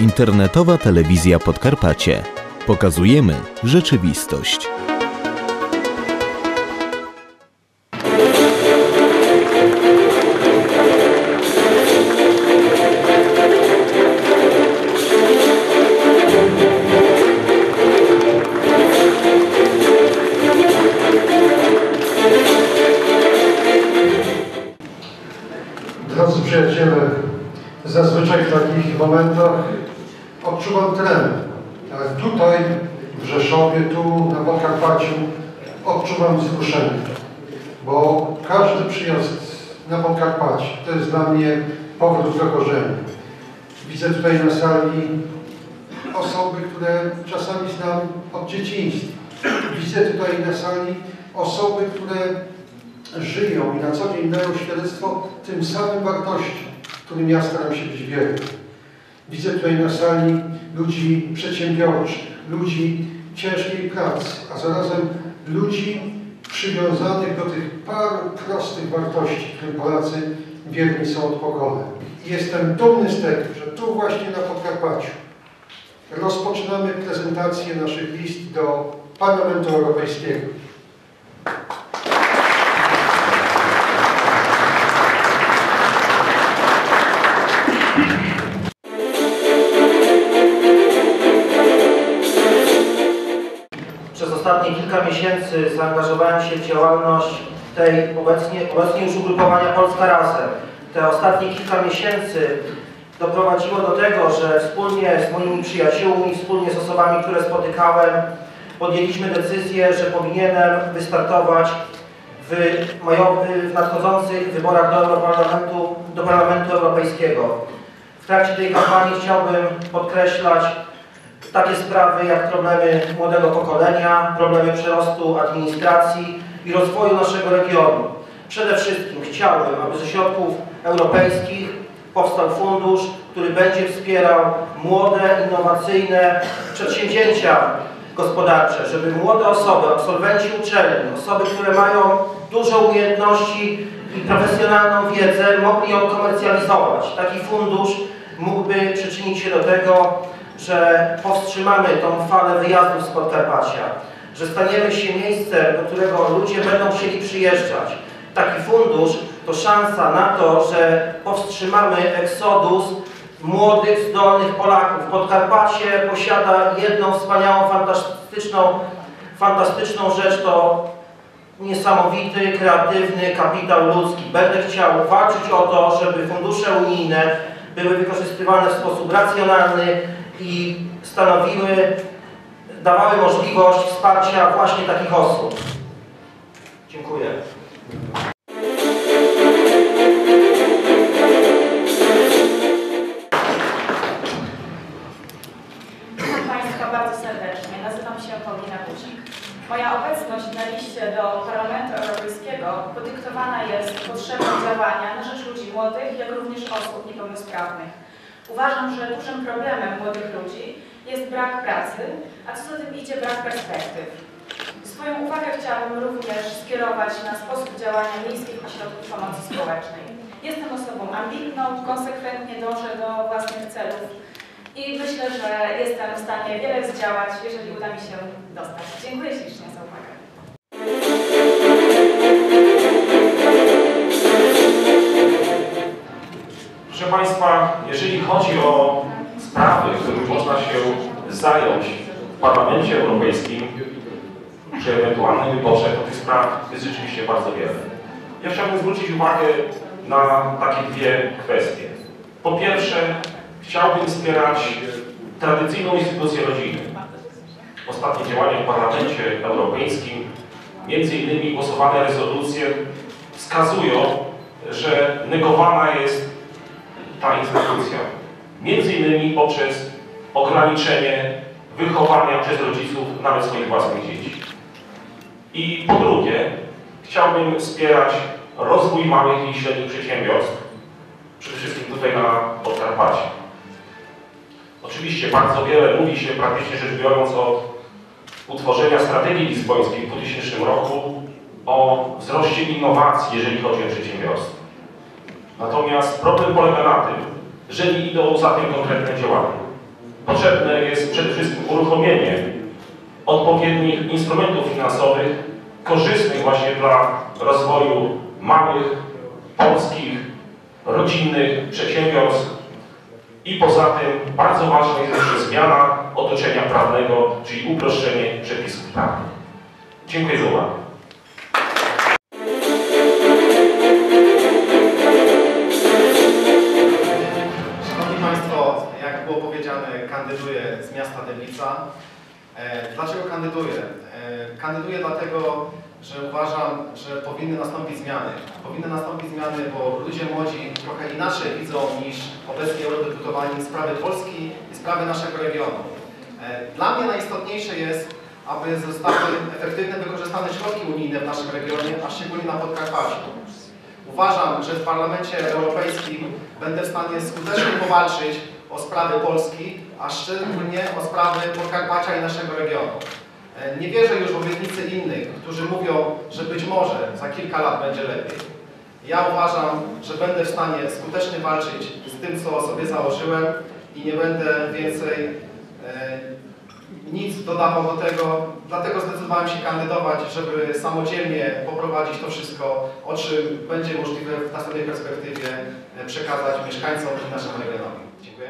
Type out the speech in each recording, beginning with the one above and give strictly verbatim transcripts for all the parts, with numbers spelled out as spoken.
Internetowa Telewizja Podkarpacie. Pokazujemy rzeczywistość. Drodzy przyjaciele, zazwyczaj w takich momentach odczuwam tremę, ale tutaj w Rzeszowie, tu na Podkarpaciu odczuwam wzruszenie, bo każdy przyjazd na Podkarpacie to jest dla mnie powrót do korzeni. Widzę tutaj na sali osoby, które czasami znam od dzieciństwa. Widzę tutaj na sali osoby, które żyją i na co dzień dają świadectwo tym samym wartościom, którym ja staram się być wierny. Widzę tutaj na sali ludzi przedsiębiorczych, ludzi ciężkiej pracy, a zarazem ludzi przywiązanych do tych paru prostych wartości, którym Polacy wierni są od pokoleń. I jestem dumny z tego, że tu właśnie na Podkarpaciu rozpoczynamy prezentację naszych list do Parlamentu Europejskiego. Przez ostatnie kilka miesięcy zaangażowałem się w działalność tej obecnie, obecnie już ugrupowania Polska Razem. Te ostatnie kilka miesięcy doprowadziło do tego, że wspólnie z moimi przyjaciółmi, wspólnie z osobami, które spotykałem, podjęliśmy decyzję, że powinienem wystartować w, majowy, w nadchodzących wyborach do Europarlamentu, do Parlamentu Europejskiego. W trakcie tej kampanii chciałbym podkreślać takie sprawy jak problemy młodego pokolenia, problemy przyrostu administracji i rozwoju naszego regionu. Przede wszystkim chciałbym, aby ze środków europejskich powstał fundusz, który będzie wspierał młode, innowacyjne przedsięwzięcia gospodarcze, żeby młode osoby, absolwenci uczelni, osoby, które mają dużo umiejętności i profesjonalną wiedzę, mogli ją komercjalizować. Taki fundusz mógłby przyczynić się do tego, że powstrzymamy tą falę wyjazdów z Podkarpacia, że staniemy się miejscem, do którego ludzie będą chcieli przyjeżdżać. Taki fundusz to szansa na to, że powstrzymamy eksodus młodych, zdolnych Polaków. Podkarpacie posiada jedną wspaniałą, fantastyczną, fantastyczną rzecz, to niesamowity, kreatywny kapitał ludzki. Będę chciał walczyć o to, żeby fundusze unijne były wykorzystywane w sposób racjonalny i stanowiły, dawały możliwość wsparcia właśnie takich osób. Dziękuję. Witam Państwa bardzo serdecznie. Nazywam się Paulina Bucik. Moja obecność na liście do Parlamentu Europejskiego podyktowana jest potrzebą działania na rzecz ludzi młodych, jak również osób niepełnosprawnych. Uważam, że dużym problemem młodych ludzi jest brak pracy, a co za tym idzie brak perspektyw. Swoją uwagę chciałabym również skierować na sposób działania miejskich ośrodków pomocy społecznej. Jestem osobą ambitną, konsekwentnie dążę do własnych celów i myślę, że jestem w stanie wiele zdziałać, jeżeli uda mi się dostać. Dziękuję ślicznie za uwagę. Proszę Państwa, jeżeli chodzi o sprawy, którymi można się zająć w Parlamencie Europejskim przy ewentualnym wyborze, to tych spraw jest rzeczywiście bardzo wiele. Ja chciałbym zwrócić uwagę na takie dwie kwestie. Po pierwsze, chciałbym wspierać tradycyjną instytucję rodziny. Ostatnie działania w Parlamencie Europejskim, między innymi głosowane rezolucje, wskazują, że negowana jest ta instytucja. Między innymi poprzez ograniczenie wychowania przez rodziców nawet swoich własnych dzieci. I po drugie, chciałbym wspierać rozwój małych i średnich przedsiębiorstw, przede wszystkim tutaj na Podkarpacie. Oczywiście bardzo wiele mówi się, praktycznie rzecz biorąc, od utworzenia strategii lizbońskiej w dwutysięcznym roku o wzroście innowacji, jeżeli chodzi o przedsiębiorstwo. Natomiast problem polega na tym, że nie idą za tym konkretne działania. potrzebne jest przede wszystkim uruchomienie odpowiednich instrumentów finansowych, korzystnych właśnie dla rozwoju małych, polskich, rodzinnych przedsiębiorstw. I poza tym bardzo ważna jest jeszcze zmiana otoczenia prawnego, czyli uproszczenie przepisów prawnych. Dziękuję za uwagę. Szanowni Państwo, jak było powiedziane, kandyduję z miasta Dębica. Dlaczego kandyduję? Kandyduję dlatego, że uważam, że powinny nastąpić zmiany. Powinny nastąpić zmiany, bo ludzie młodzi trochę inaczej widzą niż obecnie eurodeputowani sprawy Polski i sprawy naszego regionu. Dla mnie najistotniejsze jest, aby zostały efektywnie wykorzystane środki unijne w naszym regionie, a szczególnie na Podkarpaciu. Uważam, że w Parlamencie Europejskim będę w stanie skutecznie powalczyć o sprawy Polski, a szczególnie o sprawy Podkarpacia i naszego regionu. Nie wierzę już w obietnice innych, którzy mówią, że być może za kilka lat będzie lepiej. Ja uważam, że będę w stanie skutecznie walczyć z tym, co sobie założyłem i nie będę więcej e, nic dodawał do tego. Dlatego zdecydowałem się kandydować, żeby samodzielnie poprowadzić to wszystko, o czym będzie możliwe w następnej perspektywie przekazać mieszkańcom i naszemu regionowi. Dziękuję.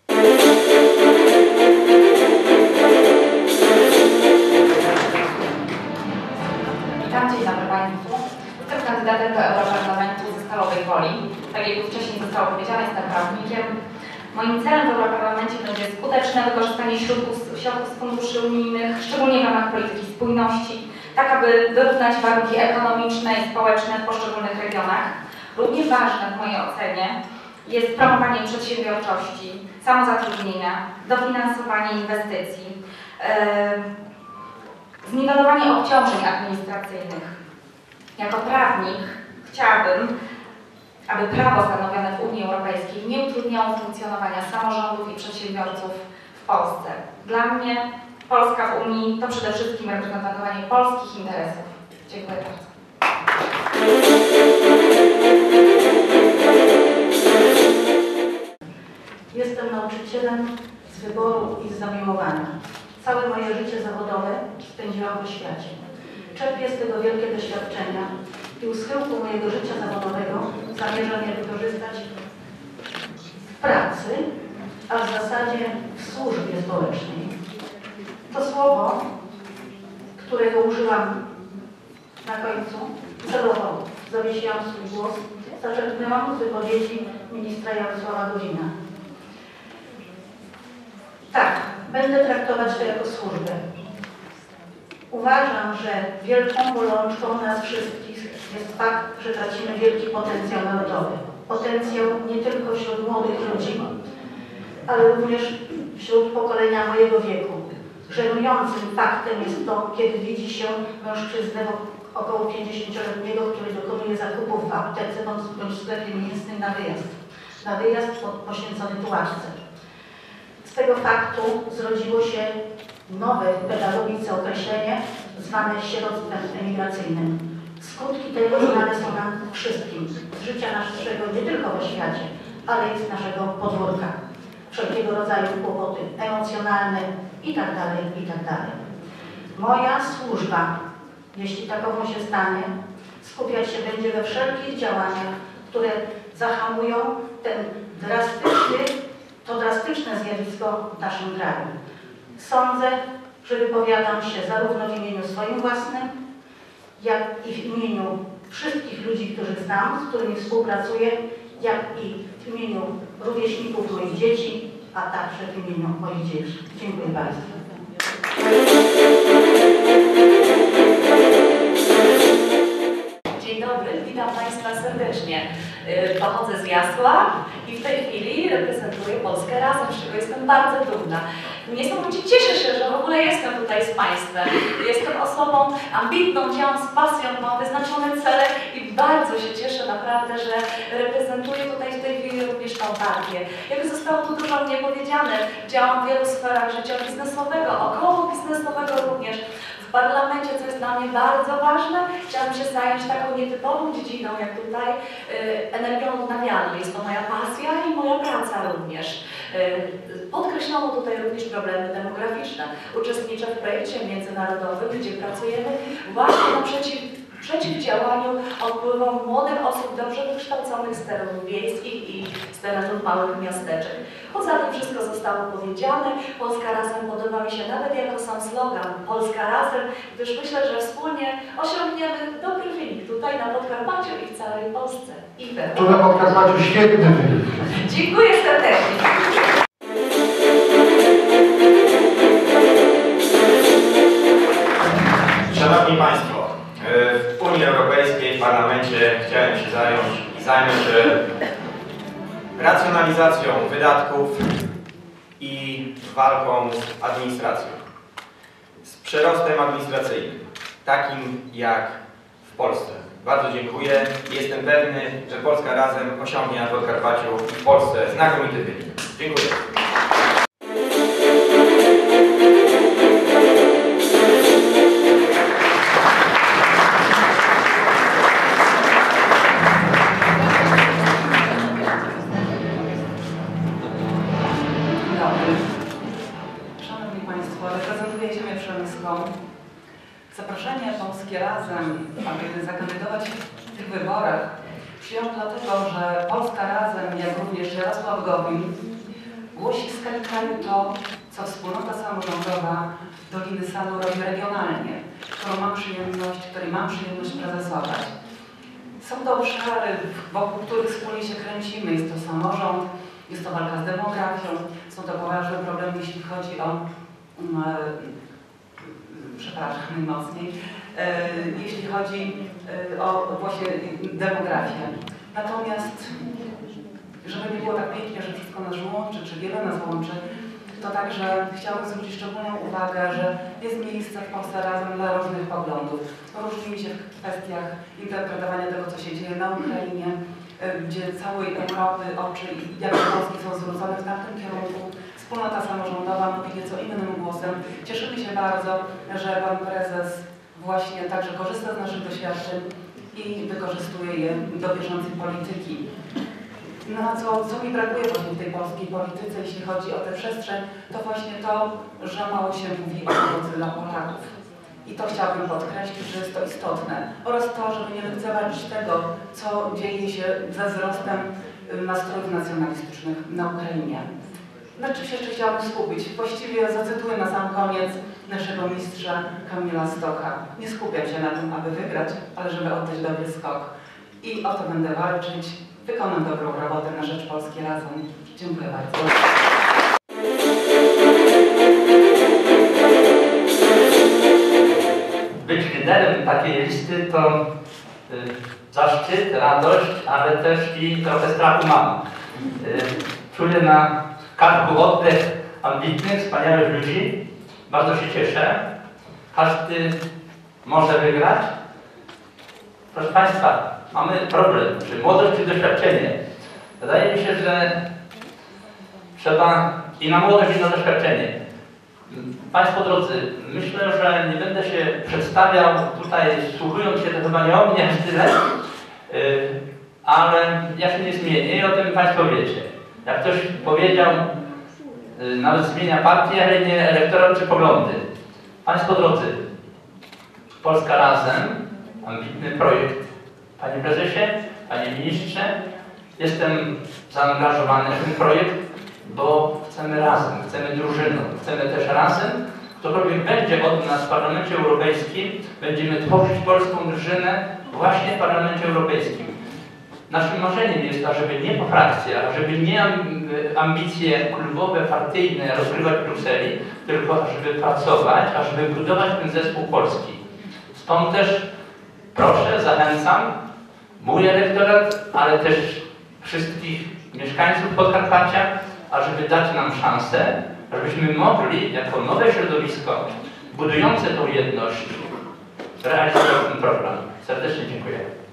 Witam, dzień dobry Państwu. Jestem kandydatem do Europarlamentu ze stalowej woli. Tak jak już wcześniej zostało powiedziane, jestem prawnikiem. Moim celem w Europarlamencie będzie skuteczne wykorzystanie środków, środków z funduszy unijnych, szczególnie w ramach polityki spójności, tak aby wyrównać warunki ekonomiczne i społeczne w poszczególnych regionach. Równie ważne w mojej ocenie jest promowanie przedsiębiorczości, samozatrudnienia, dofinansowanie inwestycji, yy, zniwelowanie obciążeń administracyjnych. Jako prawnik chciałabym, aby prawo stanowione w Unii Europejskiej nie utrudniało funkcjonowania samorządów i przedsiębiorców w Polsce. Dla mnie Polska w Unii to przede wszystkim reprezentowanie polskich interesów. Dziękuję bardzo. Jestem nauczycielem z wyboru i z zamiłowania. Całe moje życie zawodowe spędziłam w świecie. Czerpię z tego wielkie doświadczenia i u schyłku mojego życia zawodowego zamierzam je wykorzystać w pracy, a w zasadzie w służbie społecznej. To słowo, którego użyłam na końcu, celowo zawiesiłam swój głos, zaczerpnęłam z wypowiedzi ministra Jarosława Gowina. Tak, będę traktować to jako służbę. Uważam, że wielką bolączką nas wszystkich jest fakt, że tracimy wielki potencjał narodowy. Potencjał nie tylko wśród młodych ludzi, ale również wśród pokolenia mojego wieku. Żenującym faktem jest to, kiedy widzi się mężczyznę około pięćdziesięcioletniego, który dokonuje zakupów w aptece bądź w sklepie mięsnym na wyjazd. Na wyjazd poświęcony tułaczce. Z tego faktu zrodziło się nowe w pedagogice określenie zwane sieroctwem emigracyjnym. Skutki tego znane są nam wszystkim z życia naszego nie tylko w oświacie, ale i z naszego podwórka. Wszelkiego rodzaju kłopoty emocjonalne itd., itd. Moja służba, jeśli takową się stanie, skupiać się będzie we wszelkich działaniach, które zahamują ten drastyczny, to drastyczne zjawisko w naszym kraju. Sądzę, że wypowiadam się zarówno w imieniu swoim własnym, jak i w imieniu wszystkich ludzi, których znam, z którymi współpracuję, jak i w imieniu rówieśników moich dzieci, a także w imieniu moich dzieci. Dziękuję bardzo. Dzień dobry, witam Państwa serdecznie. Pochodzę z Jasła i w tej chwili reprezentuję Polskę Razem, z czego jestem bardzo dumna. Niesamowicie cieszę się, że w ogóle jestem tutaj z Państwem. Jestem osobą ambitną, działam z pasją, mam wyznaczone cele i bardzo się cieszę naprawdę, że reprezentuję tutaj w tej chwili również tą partię. Jak zostało tu dużo mnie powiedziane, działam w wielu sferach życia biznesowego, około biznesowego również. W parlamencie, co jest dla mnie bardzo ważne, chciałam się zająć taką nietypową dziedziną, jak tutaj, energią odnawialną. Jest to moja pasja i moja praca również. Podkreślono tutaj również problemy demograficzne. Uczestniczę w projekcie międzynarodowym, gdzie pracujemy właśnie naprzeciw przeciwdziałaniu odpływom młodych osób dobrze wykształconych z terenów wiejskich i z terenów małych miasteczek. Poza tym wszystko zostało powiedziane. Polska Razem podoba mi się nawet jako sam slogan Polska Razem, gdyż myślę, że wspólnie osiągniemy dobry wynik tutaj na Podkarpaciu i w całej Polsce. I Tu na Podkarpaciu świetny wynik. Dziękuję serdecznie. Szanowni Państwo, w Unii Europejskiej, w Parlamencie chciałem się zająć i zajmę się racjonalizacją wydatków i walką z administracją, z przerostem administracyjnym, takim jak w Polsce. Bardzo dziękuję i jestem pewny, że Polska Razem osiągnie na Podkarpaciu i w Polsce znakomity wynik. Dziękuję. Zaproszenie Polskie Razem, aby zakandydować w tych wyborach, przyjął dlatego, że Polska Razem, jak również Jarosław Gowin, głosi w skali kraju to, co wspólnota samorządowa Doliny Sadu robi regionalnie, którą mam przyjemność, której mam przyjemność prezesować. Są to obszary, wokół których wspólnie się kręcimy. Jest to samorząd, jest to walka z demografią, są to poważne problemy, jeśli chodzi o um, przepraszam najmocniej, jeśli chodzi o właśnie demografię. Natomiast, żeby nie było tak pięknie, że wszystko nas łączy, czy wiele nas łączy, to także chciałabym zwrócić szczególną uwagę, że jest miejsce w Polsce Razem dla różnych poglądów. Różnimy się w kwestiach interpretowania tego, co się dzieje na Ukrainie, gdzie całej Europy oczy i jak Polski są zwrócone w tamtym kierunku. Wspólnota samorządowa mówi nieco innym głosem. Cieszymy się bardzo, że Pan Prezes właśnie także korzysta z naszych doświadczeń i wykorzystuje je do bieżącej polityki. No a co, co mi brakuje właśnie w tej polskiej polityce, jeśli chodzi o tę przestrzeń, to właśnie to, że mało się mówi o pomocy dla Polaków. I to chciałabym podkreślić, że jest to istotne. Oraz to, żeby nie lekceważyć tego, co dzieje się ze wzrostem nastrojów nacjonalistycznych na Ukrainie. Na czym się jeszcze chciałabym skupić? Właściwie zacytuję na sam koniec naszego mistrza Kamila Stocha. Nie skupiam się na tym, aby wygrać, ale żeby oddać dobry skok. I o to będę walczyć. Wykonam dobrą robotę na rzecz Polski Razem. Dziękuję bardzo. Być liderem takiej listy to y, zaszczyt, radość, ale też i trochę strachu mam. Y, czuję na karku oddech ambitnych, wspaniałych ludzi. Bardzo się cieszę. Każdy może wygrać. Proszę Państwa, mamy problem, czy młodość, czy doświadczenie. Wydaje mi się, że trzeba i na młodość, i na doświadczenie. Państwo drodzy, myślę, że nie będę się przedstawiał tutaj, słuchując się, to chyba nie o mnie aż tyle, yy, ale ja się nie zmienię i o tym Państwo wiecie. Jak ktoś powiedział, yy, nawet zmienia partię, ale nie elektorat czy poglądy. Państwo drodzy, Polska Razem, ambitny projekt. Panie Prezesie, Panie Ministrze, jestem zaangażowany w ten projekt, bo chcemy razem, chcemy drużyną, chcemy też razem. Ktokolwiek będzie od nas w Parlamencie Europejskim, będziemy tworzyć polską drużynę właśnie w Parlamencie Europejskim. Naszym marzeniem jest to, żeby nie po frakcjach, żeby nie ambicje klubowe, partyjne rozgrywać w Brukseli, tylko żeby pracować, a żeby budować ten zespół polski. Stąd też proszę, zachęcam mój elektorat, ale też wszystkich mieszkańców Podkarpacia, ażeby dać nam szansę, żebyśmy mogli jako nowe środowisko budujące tą jedność realizować ten program. Serdecznie dziękuję.